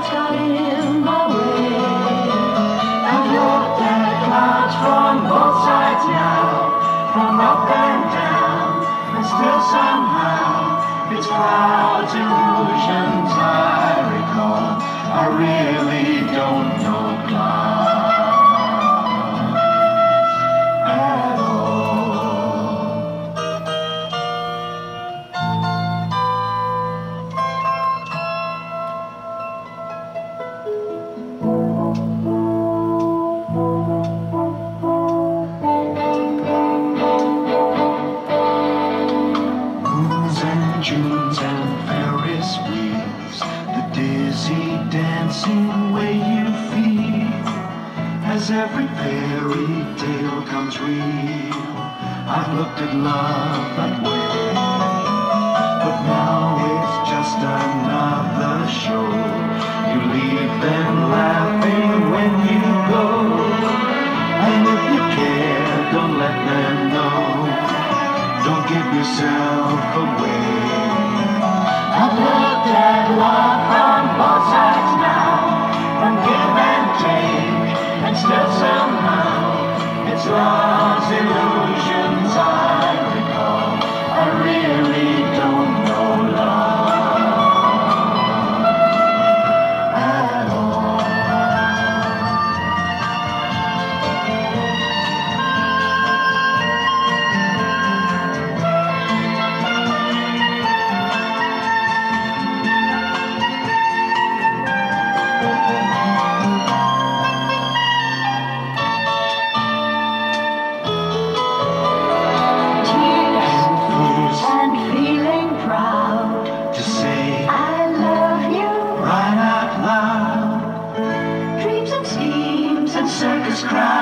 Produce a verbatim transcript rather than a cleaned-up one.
got in my way. I've looked at clouds from both sides now, from up and down, and still somehow it's clouds, illusions I recall. I really don't know clouds at all. Moons and Junes and Ferris wheels, the dizzy dancing way you feel, as every fairy tale comes real. I've looked at love that way, but now it's just another show. You leave them laughing when you go, and if you care, don't let them know. Don't give yourself away. I've looked at love from both sides now, from give and take, and still somehow it's love's illusions I recall. I really don't know love at all. Circus crowd.